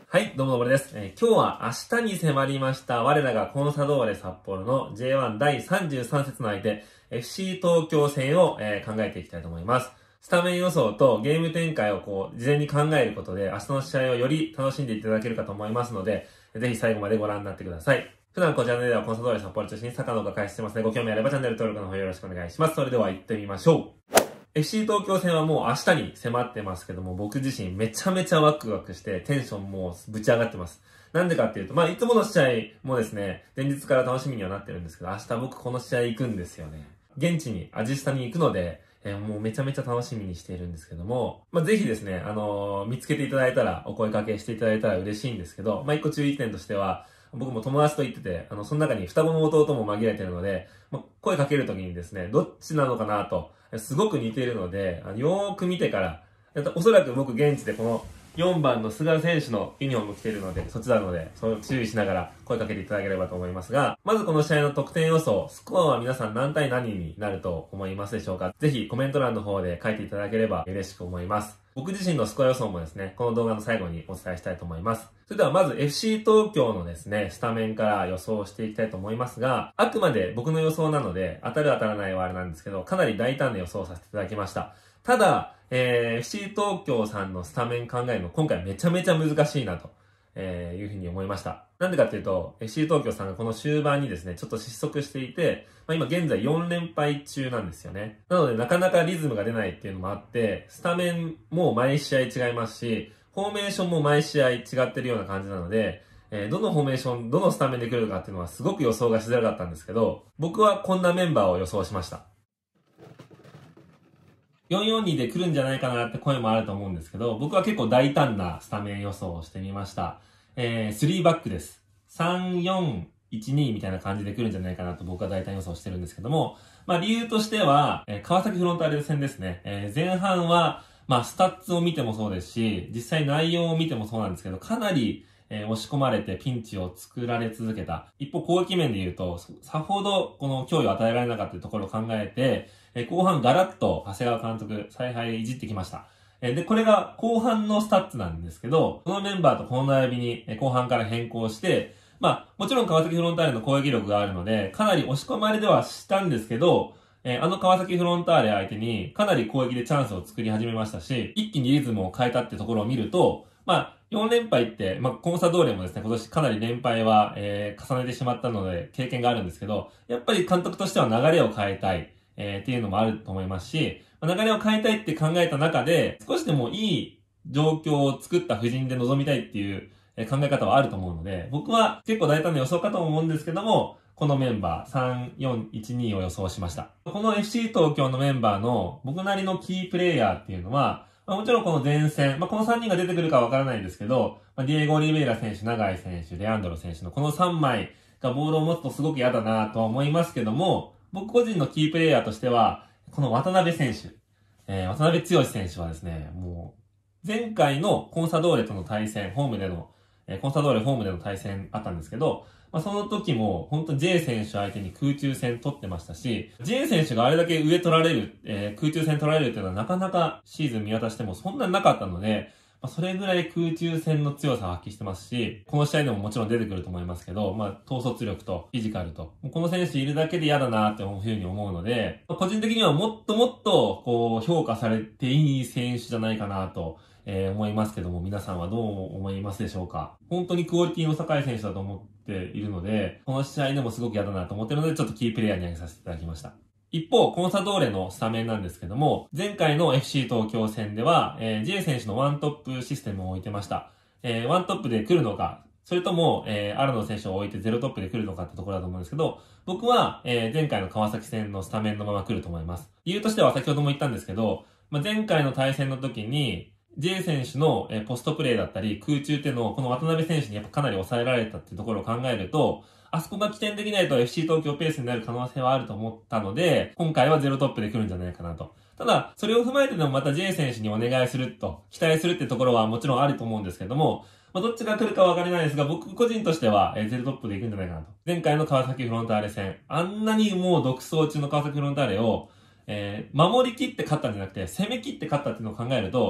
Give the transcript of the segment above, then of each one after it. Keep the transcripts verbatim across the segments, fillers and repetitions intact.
はい、どうもどうもです、えー。今日は明日に迫りました我らがコンサドーレ札幌の ジェイワン 第さんじゅうさん節の相手 エフシー 東京戦を、えー、考えていきたいと思います。スタメン予想とゲーム展開をこう事前に考えることで明日の試合をより楽しんでいただけるかと思いますので、ぜひ最後までご覧になってください。普段こちらではコンサドーレ札幌を中心にサッカーの動画開始してますので、ご興味あればチャンネル登録の方よろしくお願いします。それでは行ってみましょう。エフシー 東京戦はもう明日に迫ってますけども、僕自身めちゃめちゃワクワクしてテンションもうぶち上がってます。なんでかっていうと、まあいつもの試合もですね、前日から楽しみにはなってるんですけど、明日僕この試合行くんですよね。現地に、アジスタに行くので、えー、もうめちゃめちゃ楽しみにしているんですけども、まあぜひですね、あのー、見つけていただいたら、お声掛けしていただいたら嬉しいんですけど、まあ一個注意点としては、僕も友達と行ってて、あの、その中に双子の弟も紛れてるので、まあ、声かけるときにですね、どっちなのかなと、すごく似ているので、あのよーく見てから、おそらく僕現地でこのよんばんの菅選手のユニフォーム着ているので、そっちなので、そう注意しながら声かけていただければと思いますが、まずこの試合の得点予想、スコアは皆さん何対何になると思いますでしょうか？ぜひコメント欄の方で書いていただければ嬉しく思います。僕自身のスコア予想もですね、この動画の最後にお伝えしたいと思います。それではまず エフシー 東京のですね、スタメンから予想していきたいと思いますが、あくまで僕の予想なので、当たる当たらないはあれなんですけど、かなり大胆な予想をさせていただきました。ただ、えー、エフシー 東京さんのスタメン考えるの今回めちゃめちゃ難しいなと、えー、いうふうに思いました。なんでかっていうと、エフシー 東京さんがこの終盤にですね、ちょっと失速していて、まあ、今現在よん連敗中なんですよね。なのでなかなかリズムが出ないっていうのもあって、スタメンも毎試合違いますし、フォーメーションも毎試合違ってるような感じなので、えー、どのフォーメーション、どのスタメンで来るかっていうのはすごく予想がしづらかったんですけど、僕はこんなメンバーを予想しました。よんよんにで来るんじゃないかなって声もあると思うんですけど、僕は結構大胆なスタメン予想をしてみました。えー、スリーバックです。さんよんいちにみたいな感じで来るんじゃないかなと僕は大胆予想してるんですけども、まあ理由としては、えー、川崎フロンターレ戦ですね。えー、前半は、まあスタッツを見てもそうですし、実際内容を見てもそうなんですけど、かなりえー、押し込まれてピンチを作られ続けた。一方攻撃面で言うと、さほどこの脅威を与えられなかったところを考えて、えー、後半ガラッと長谷川監督、采配いじってきました。えー、で、これが後半のスタッツなんですけど、このメンバーとこの並びに、えー、後半から変更して、まあ、もちろん川崎フロンターレの攻撃力があるので、かなり押し込まれではしたんですけど、えー、あの川崎フロンターレ相手にかなり攻撃でチャンスを作り始めましたし、一気にリズムを変えたってところを見ると、まあ、よん連敗って、まあ、コンサドーレもですね、今年かなり連敗は、えー、重ねてしまったので、経験があるんですけど、やっぱり監督としては流れを変えたい、えー、っていうのもあると思いますし、まあ、流れを変えたいって考えた中で、少しでもいい状況を作った布陣で臨みたいっていう、えー、考え方はあると思うので、僕は結構大胆な予想かと思うんですけども、このメンバーさんよんいちにを予想しました。この エフシー 東京のメンバーの僕なりのキープレイヤーっていうのは、まあ、もちろんこの前線、まあ、このさんにんが出てくるかわからないんですけど、まあ、ディエゴ・オリベイラ選手、永井選手、レアンドロ選手のこのさんまいがボールを持つとすごく嫌だなとは思いますけども、僕個人のキープレイヤーとしては、この渡辺選手、えー、渡辺剛選手はですね、もう、前回のコンサドーレとの対戦、ホームでの、えー、コンサドーレホームでの対戦あったんですけど、まあ、その時も、本当 J 選手相手に空中戦取ってましたし、J 選手があれだけ上取られる、えー、空中戦取られるっていうのはなかなかシーズン見渡してもそんなになかったので、まあ、それぐらい空中戦の強さを発揮してますし、この試合でももちろん出てくると思いますけど、まあ、統率力とフィジカルと、この選手いるだけで嫌だなっていうふうに思うので、まあ、個人的にはもっともっと、こう、評価されていい選手じゃないかなと、えー、思いますけども、皆さんはどう思いますでしょうか？本当にクオリティの高い選手だと思っているので、この試合でもすごく嫌だなと思っているので、ちょっとキープレイヤーに挙げさせていただきました。一方、コンサドーレのスタメンなんですけども、前回の エフシー 東京戦では、えー、J 選手のワントップシステムを置いてました。えー、ワントップで来るのか、それとも、えー、アラノ選手を置いてゼロトップで来るのかってところだと思うんですけど、僕は、えー、前回の川崎戦のスタメンのまま来ると思います。理由としては先ほども言ったんですけど、まあ、前回の対戦の時に、J 選手のポストプレーだったり空中っていうのをこの渡辺選手にやっぱかなり抑えられたっていうところを考えると、あそこが起点できないと エフシー 東京ペースになる可能性はあると思ったので、今回はゼロトップで来るんじゃないかなと。ただ、それを踏まえてでもまた J 選手にお願いすると、期待するってところはもちろんあると思うんですけども、まあ、どっちが来るかはわからないですが、僕個人としてはゼロトップで行くんじゃないかなと。前回の川崎フロンターレ戦、あんなにもう独走中の川崎フロンターレを、えー、守り切って勝ったんじゃなくて、攻め切って勝ったっていうのを考えると、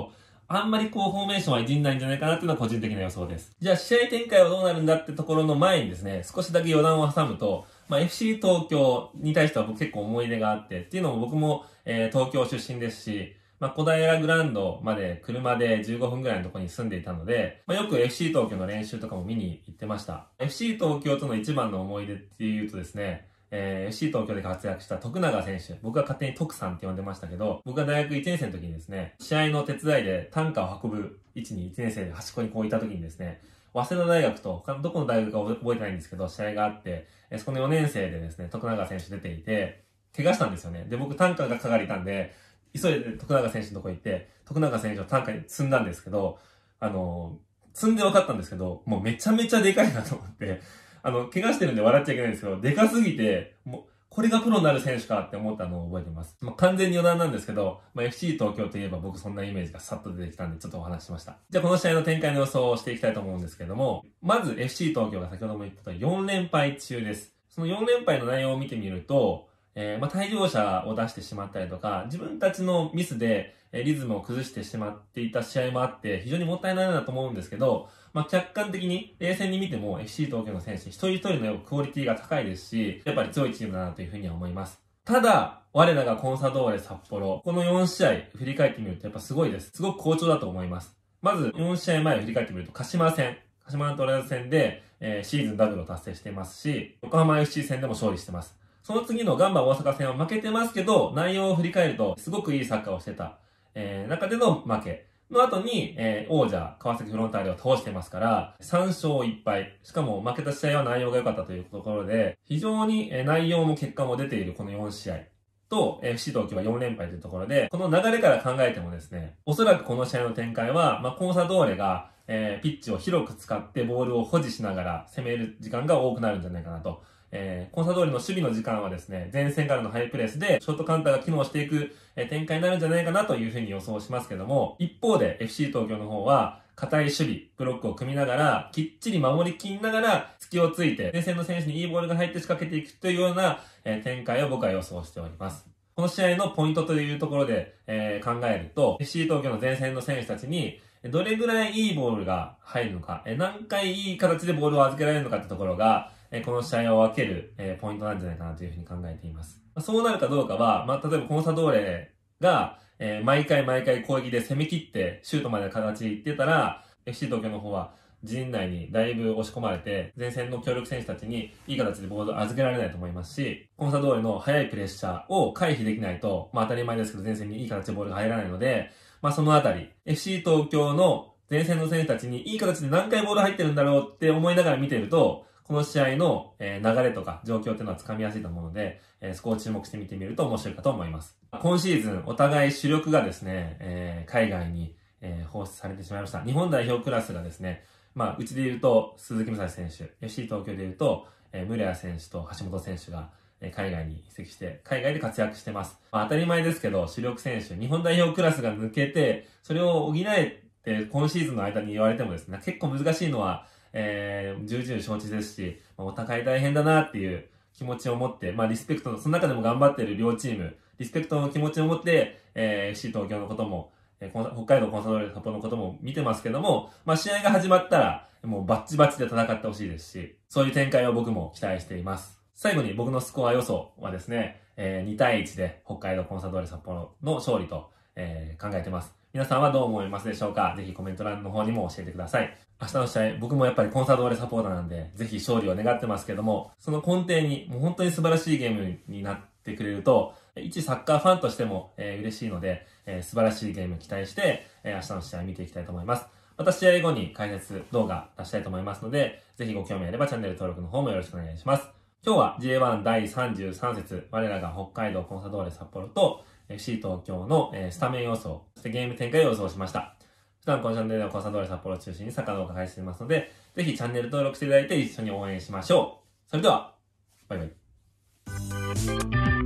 あんまりこうフォーメーションはいじんないんじゃないかなっていうのは個人的な予想です。じゃあ試合展開はどうなるんだってところの前にですね、少しだけ余談を挟むと、まあ エフシー 東京に対しては僕結構思い出があって、っていうのも僕も、えー、東京出身ですし、まあ小平グラウンドまで車でじゅうごふんぐらいのところに住んでいたので、まあよく エフシー 東京の練習とかも見に行ってました。エフシー 東京との一番の思い出っていうとですね、えー、エフシー 東京で活躍した徳永選手。僕は勝手に徳さんって呼んでましたけど、僕が大学いちねん生の時にですね、試合の手伝いで担架を運ぶ位置にいちねん生で端っこにこういた時にですね、早稲田大学と、他のどこの大学か覚えてないんですけど、試合があって、そこのよねん生でですね、徳永選手出ていて、怪我したんですよね。で、僕担架がかかりたんで、急いで徳永選手のとこ行って、徳永選手を担架に積んだんですけど、あの、積んで分かったんですけど、もうめちゃめちゃでかいなと思って、あの、怪我してるんで笑っちゃいけないんですけど、でかすぎて、もう、これがプロになる選手かって思ったのを覚えています。まあ、完全に余談なんですけど、まあ、エフシー 東京といえば僕そんなイメージがさっと出てきたんでちょっとお話ししました。じゃあこの試合の展開の予想をしていきたいと思うんですけども、まず エフシー 東京が先ほども言ったとよん連敗中です。そのよん連敗の内容を見てみると、えー、まあ、退場者を出してしまったりとか、自分たちのミスでリズムを崩してしまっていた試合もあって、非常にもったいないなと思うんですけど、まあ、客観的に冷静に見ても エフシー 東京の選手一人一人のクオリティが高いですし、やっぱり強いチームだなというふうには思います。ただ、我らがコンサドーレ札幌、このよん試合振り返ってみるとやっぱすごいです。すごく好調だと思います。まずよん試合前を振り返ってみると鹿島戦、鹿島アントラーズ戦で、えー、シーズンダブルを達成していますし、横浜 エフシー 戦でも勝利してます。その次のガンバ大阪戦は負けてますけど、内容を振り返るとすごくいいサッカーをしてた、えー、中での負けの後に、えー、王者川崎フロンターレを倒してますから、さん勝いっ敗。しかも負けた試合は内容が良かったというところで、非常に内容も結果も出ているこのよん試合。と、エフシー 東京はよん連敗というところで、この流れから考えてもですね、おそらくこの試合の展開は、まあ、コンサドーレが、えー、ピッチを広く使ってボールを保持しながら攻める時間が多くなるんじゃないかなと。えー、コンサドーレの守備の時間はですね、前線からのハイプレスでショートカウンターが機能していく、えー、展開になるんじゃないかなというふうに予想しますけども、一方で エフシー 東京の方は、硬い守備、ブロックを組みながら、きっちり守りきりながら、隙をついて、前線の選手にいいボールが入って仕掛けていくというような、えー、展開を僕は予想しております。この試合のポイントというところで、えー、考えると、エフシー 東京の前線の選手たちに、どれぐらいいいボールが入るのか、何回いい形でボールを預けられるのかってところが、この試合を分けるポイントなんじゃないかなというふうに考えています。そうなるかどうかは、まあ、例えばコンサドーレが、毎回毎回攻撃で攻め切ってシュートまでの形でいってたら、エフシー 東京の方は陣内にだいぶ押し込まれて、前線の協力選手たちにいい形でボールを預けられないと思いますし、コンサドーレの速いプレッシャーを回避できないと、まあ当たり前ですけど前線にいい形でボールが入らないので、まあそのあたり、エフシー 東京の前線の選手たちにいい形で何回ボール入ってるんだろうって思いながら見てると、この試合の流れとか状況っていうのはつかみやすいと思うので、そこを注目して見てみると面白いかと思います。今シーズンお互い主力がですね、えー、海外に放出されてしまいました。日本代表クラスがですね、まあ、うちで言うと鈴木武蔵選手、エフシー 東京で言うと、えー、村谷選手と橋本選手が海外に移籍して、海外で活躍してます。まあ、当たり前ですけど、主力選手、日本代表クラスが抜けて、それを補えて今シーズンの間に言われてもですね、結構難しいのは、えー、重々承知ですし、まあ、お互い大変だなっていう気持ちを持って、まあリスペクトの、その中でも頑張っている両チーム、リスペクトの気持ちを持って、えー、エフシー 東京のことも、えー、北海道コンサドーレ札幌のことも見てますけども、まあ試合が始まったら、もうバッチバチで戦ってほしいですし、そういう展開を僕も期待しています。最後に僕のスコア予想はですね、えー、に対いちで北海道コンサドーレ札幌の勝利と、えー、考えてます。皆さんはどう思いますでしょうか？ぜひコメント欄の方にも教えてください。明日の試合、僕もやっぱりコンサドーレサポーターなんで、ぜひ勝利を願ってますけども、その根底にもう本当に素晴らしいゲームになってくれると、一サッカーファンとしても、えー、嬉しいので、えー、素晴らしいゲーム期待して、えー、明日の試合見ていきたいと思います。また試合後に解説動画出したいと思いますので、ぜひご興味あればチャンネル登録の方もよろしくお願いします。今日は ジェイワン だいさんじゅうさん節、我らが北海道コンサドーレ札幌と エフシー 東京の、えー、スタメン予想、そしてゲーム展開を予想しました。普段このチャンネルではコンサドーレ札幌を中心にサッカー動画を配信していますので、ぜひチャンネル登録していただいて一緒に応援しましょう。それでは、バイバイ。